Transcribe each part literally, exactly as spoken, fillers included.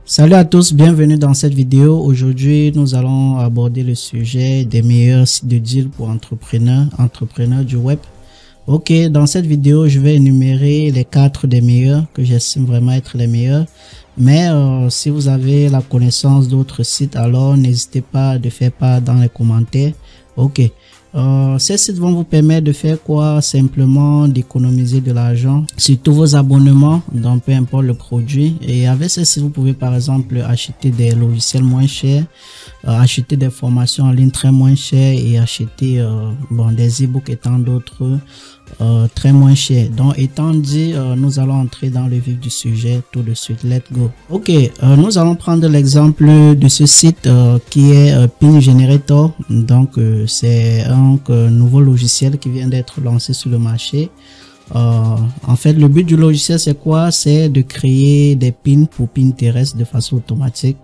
Salut à tous, bienvenue dans cette vidéo. Aujourd'hui, nous allons aborder le sujet des meilleurs sites de deal pour entrepreneurs, entrepreneurs du web. Ok, dans cette vidéo, je vais énumérer les quatre des meilleurs que j'estime vraiment être les meilleurs. Mais euh, si vous avez la connaissance d'autres sites, alors n'hésitez pas de faire part dans les commentaires. Ok. Euh, ces sites vont vous permettre de faire quoi? Simplement d'économiser de l'argent sur tous vos abonnements, donc peu importe le produit. Et avec ces sites, vous pouvez par exemple acheter des logiciels moins chers, euh, acheter des formations en ligne très moins chères et acheter euh, bon, des e-books et tant d'autres euh, très moins chers. Donc étant dit, euh, nous allons entrer dans le vif du sujet tout de suite. Let's go. Ok, euh, nous allons prendre l'exemple de ce site euh, qui est euh, Pin Generator. Donc euh, c'est un Donc, euh, nouveau logiciel qui vient d'être lancé sur le marché. Euh, en fait, le but du logiciel, c'est quoi? C'est de créer des pins pour Pinterest de façon automatique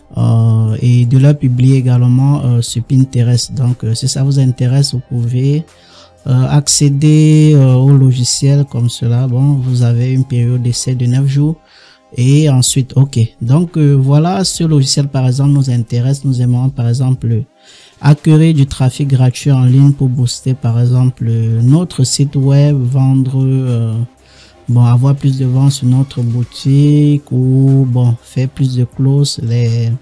euh, et de leur publier également euh, sur Pinterest. Donc, euh, si ça vous intéresse, vous pouvez euh, accéder euh, au logiciel comme cela. Bon, vous avez une période d'essai de neuf jours. Et ensuite, ok. Donc, euh, voilà, ce logiciel, par exemple, nous intéresse. Nous aimons, par exemple, acquérir du trafic gratuit en ligne pour booster par exemple notre site web, vendre, euh, bon, avoir plus de ventes sur notre boutique ou bon, faire plus de close, les,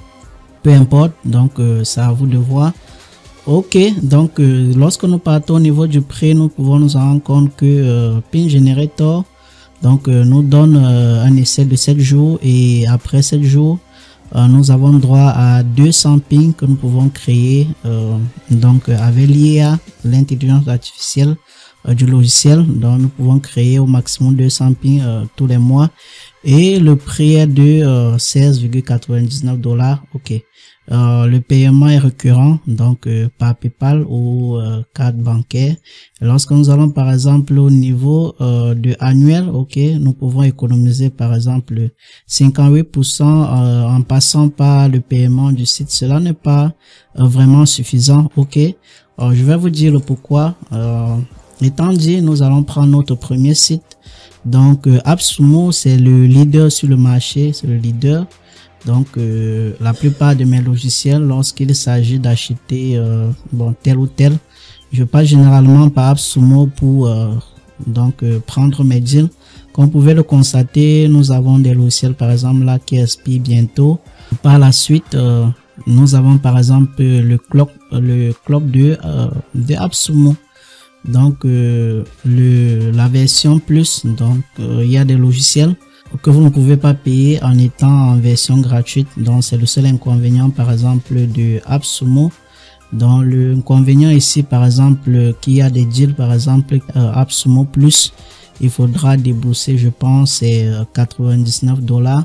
peu importe. Donc euh, c'est à vous de voir. Ok, donc euh, lorsque nous partons au niveau du prix, nous pouvons nous rendre compte que euh, Pin Generator donc euh, nous donne euh, un essai de sept jours et après sept jours Euh, nous avons droit à deux cents pins que nous pouvons créer euh, donc euh, avec l'I A, l'intelligence artificielle euh, du logiciel. Donc nous pouvons créer au maximum deux cents pins euh, tous les mois et le prix est de euh, seize virgule quatre-vingt-dix-neuf dollars. Ok, euh, le paiement est récurrent donc euh, par PayPal ou euh, carte bancaire. Lorsque nous allons par exemple au niveau euh, de annuel, ok, nous pouvons économiser par exemple cinquante-huit pour cent euh, en passant par le paiement du site. Cela n'est pas euh, vraiment suffisant. Ok, alors, je vais vous dire le pourquoi. Euh, étant dit, nous allons prendre notre premier site. Donc euh, AppSumo, c'est le leader sur le marché, c'est le leader. Donc euh, la plupart de mes logiciels, lorsqu'il s'agit d'acheter euh, bon tel ou tel, je passe généralement par AppSumo pour euh, donc euh, prendre mes deals. Comme vous pouvez le constater, nous avons des logiciels par exemple là qui expirent bientôt. Par la suite, euh, nous avons par exemple le clock, le clock de euh, de AppSumo. Donc euh, le la version plus, donc euh, il y a des logiciels que vous ne pouvez pas payer en étant en version gratuite. Donc c'est le seul inconvénient par exemple de AppSumo. Dans le inconvénient ici par exemple qu'il y a des deals par exemple euh, AppSumo plus, il faudra débourser je pense c'est euh, quatre-vingt-dix-neuf dollars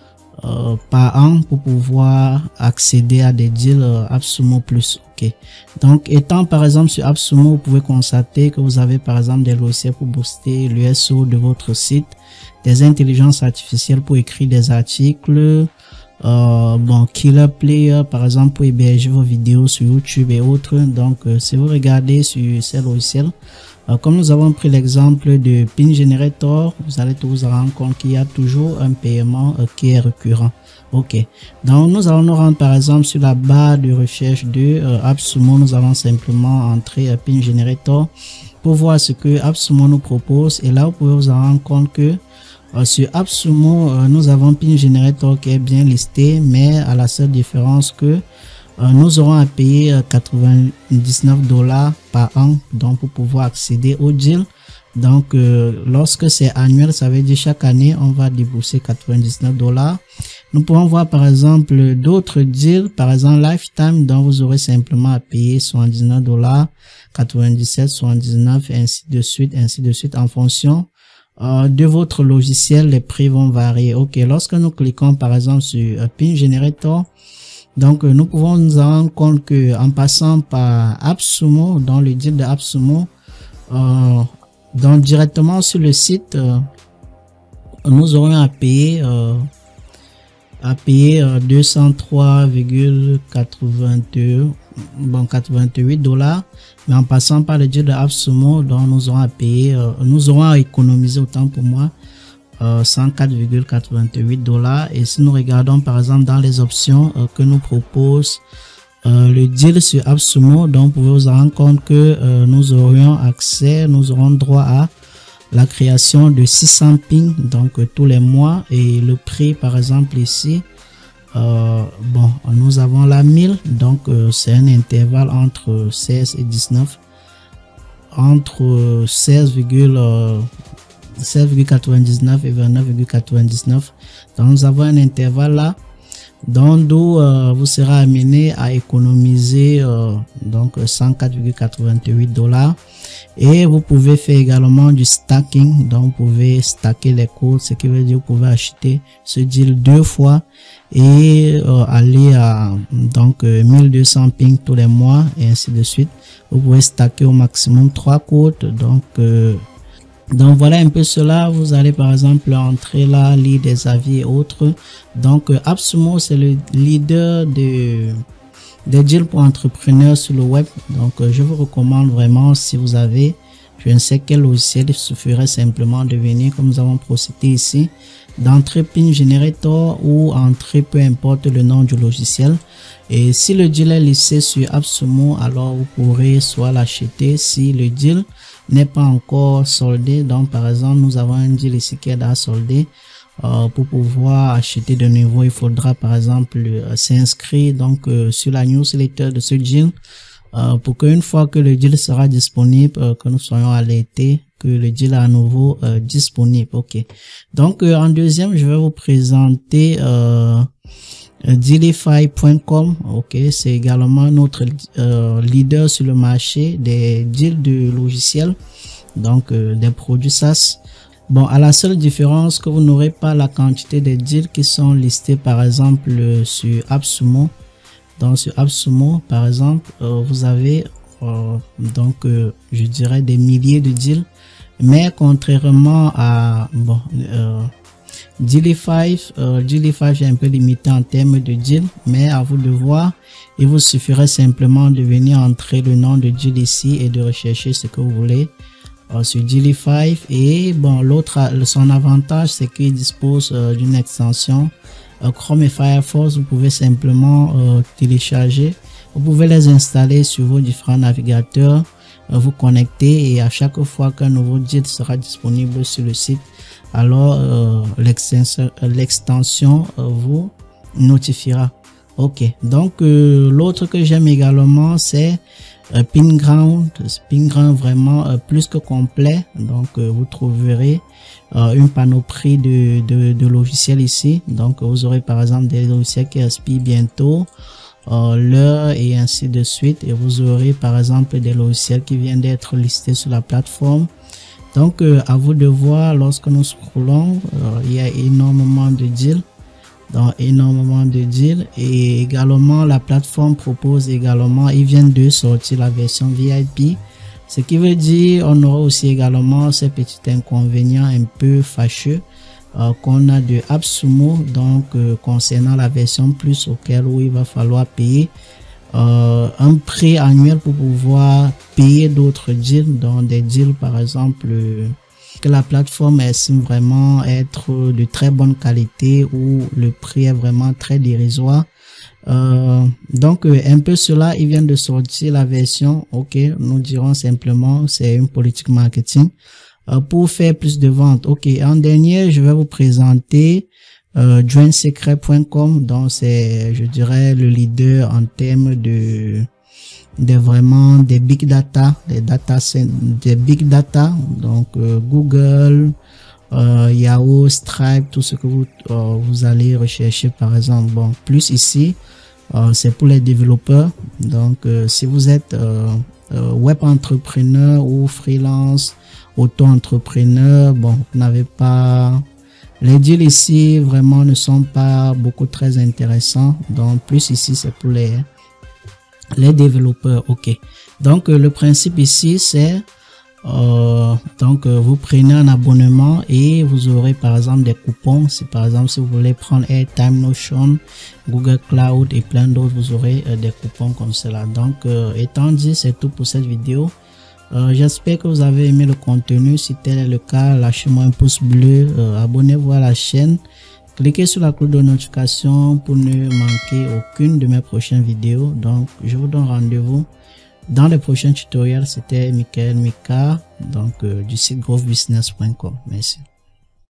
euh, par an pour pouvoir accéder à des deals euh, AppSumo plus. Ok, donc étant par exemple sur AppSumo, vous pouvez constater que vous avez par exemple des logiciels pour booster l'U S O de votre site, des intelligences artificielles pour écrire des articles, euh, bon Killer Player par exemple pour héberger vos vidéos sur YouTube et autres. Donc euh, si vous regardez sur ces logiciels, euh, comme nous avons pris l'exemple de Pin Generator, vous allez vous rendre compte qu'il y a toujours un paiement euh, qui est récurrent. Ok, donc nous allons nous rendre par exemple sur la barre de recherche de euh, AppSumo. Nous allons simplement entrer euh, Pin Generator pour voir ce que AppSumo nous propose et là vous pouvez vous rendre compte que euh, sur AppSumo euh, nous avons Pin Generator qui est bien listé, mais à la seule différence que euh, nous aurons à payer euh, quatre-vingt-dix-neuf dollars par an donc pour pouvoir accéder au deal. Donc euh, lorsque c'est annuel, ça veut dire chaque année on va débourser quatre-vingt-dix-neuf dollars. Nous pouvons voir par exemple d'autres deals, par exemple Lifetime, dont vous aurez simplement à payer soixante-dix-neuf dollars, quatre-vingt-dix-sept, soixante-dix-neuf, ainsi de suite, ainsi de suite. En fonction euh, de votre logiciel, les prix vont varier. Ok, lorsque nous cliquons par exemple sur euh, Pin Generator, donc euh, nous pouvons nous rendre compte que en passant par AppSumo, dans le deal de AppSumo, euh, donc directement sur le site, euh, nous aurons à payer euh, à payer euh, deux cent trois virgule quatre-vingt-deux bon quatre-vingt-huit dollars, mais en passant par le deal de AppSumo, donc nous aurons à payer euh, nous aurons à économiser autant pour moi euh, cent quatre virgule quatre-vingt-huit dollars. Et si nous regardons par exemple dans les options euh, que nous propose euh, le deal sur AppSumo, donc vous pouvez vous rendre compte que euh, nous aurions accès, nous aurons droit à la création de six cents pings donc euh, tous les mois. Et le prix par exemple ici, euh, bon, nous avons la mille, donc euh, c'est un intervalle entre seize et dix-neuf, entre seize virgule quatre-vingt-dix-neuf et vingt-neuf virgule quatre-vingt-dix-neuf. Donc nous avons un intervalle là, donc d'où euh, vous serez amené à économiser euh, donc cent quatre virgule quatre-vingt-huit dollars. Et vous pouvez faire également du stacking, donc vous pouvez stacker les codes, ce qui veut dire que vous pouvez acheter ce deal deux fois et euh, aller à donc euh, mille deux cents ping tous les mois et ainsi de suite. Vous pouvez stacker au maximum trois codes, donc euh, donc voilà un peu cela. Vous allez par exemple entrer là, lire des avis et autres. Donc euh, AppSumo, c'est le leader de des deals pour entrepreneurs sur le web. Donc euh, je vous recommande vraiment, si vous avez je ne sais quel logiciel, il suffirait simplement de venir comme nous avons procédé ici, d'entrer Pin Generator ou entrer peu importe le nom du logiciel. Et si le deal est listé sur AppSumo, alors vous pourrez soit l'acheter si le deal n'est pas encore soldé. Donc par exemple nous avons un deal ici qui est à solder. Euh, pour pouvoir acheter de nouveau, il faudra par exemple euh, s'inscrire donc euh, sur la newsletter de ce deal euh, pour qu'une fois que le deal sera disponible, euh, que nous soyons alertés que le deal est à nouveau euh, disponible. Ok. Donc euh, en deuxième, je vais vous présenter euh, Dealify point com. Ok, c'est également notre euh, leader sur le marché des deals de logiciels, donc euh, des produits SaaS. Bon, à la seule différence que vous n'aurez pas la quantité de deals qui sont listés par exemple sur AppSumo. Donc sur AppSumo par exemple, euh, vous avez euh, donc euh, je dirais des milliers de deals, mais contrairement à bon euh, Dealify, euh, Dealify est un peu limité en termes de deals, mais à vous de voir. Il vous suffirait simplement de venir entrer le nom de deal ici et de rechercher ce que vous voulez sur Dealify. Et bon, l'autre, son avantage, c'est qu'il dispose euh, d'une extension euh, Chrome et Firefox. Vous pouvez simplement euh, télécharger, vous pouvez les installer sur vos différents navigateurs, euh, vous connecter, et à chaque fois qu'un nouveau deal sera disponible sur le site, alors euh, l'extension l'extension euh, vous notifiera. Ok, donc euh, l'autre que j'aime également, c'est Euh, Pinground. Pinground vraiment euh, plus que complet. Donc euh, vous trouverez euh, une panoplie de, de, de logiciels ici. Donc vous aurez par exemple des logiciels qui expirent bientôt, euh, l'heure et ainsi de suite. Et vous aurez par exemple des logiciels qui viennent d'être listés sur la plateforme. Donc euh, à vous de voir. Lorsque nous scrollons, euh, il y a énormément de deals. Donc énormément de deals, et également la plateforme propose également, ils viennent de sortir la version V I P, ce qui veut dire on aura aussi également ces petits inconvénients un peu fâcheux euh, qu'on a de AppSumo, donc euh, concernant la version plus, auquel où il va falloir payer euh, un prix annuel pour pouvoir payer d'autres deals, donc des deals par exemple euh, que la plateforme estime vraiment être de très bonne qualité, où le prix est vraiment très dérisoire. Euh, donc euh, un peu cela, ils viennent de sortir la version, ok, nous dirons simplement c'est une politique marketing euh, pour faire plus de ventes. Ok, en dernier, je vais vous présenter euh, Join Secret point com. Donc c'est, je dirais, le leader en termes de des vraiment des big data, des data des big data, donc euh, Google, euh, Yahoo, Stripe, tout ce que vous euh, vous allez rechercher par exemple. Bon, plus ici euh, c'est pour les développeurs. Donc euh, si vous êtes euh, euh, web entrepreneur ou freelance, auto-entrepreneur, bon, vous n'avez pas, les deals ici vraiment ne sont pas beaucoup très intéressants. Donc plus ici c'est pour les les développeurs. Ok, donc euh, le principe ici c'est euh, donc euh, vous prenez un abonnement et vous aurez par exemple des coupons. Si par exemple si vous voulez prendre Airtime, Notion, Google Cloud et plein d'autres, vous aurez euh, des coupons comme cela. Donc euh, étant dit, c'est tout pour cette vidéo. Euh, J'espère que vous avez aimé le contenu. Si tel est le cas, lâchez-moi un pouce bleu, euh, abonnez-vous à la chaîne, cliquez sur la cloche de notification pour ne manquer aucune de mes prochaines vidéos. Donc, je vous donne rendez-vous dans les prochains tutoriels. C'était Michael Mika, donc euh, du site growth business point com. Merci.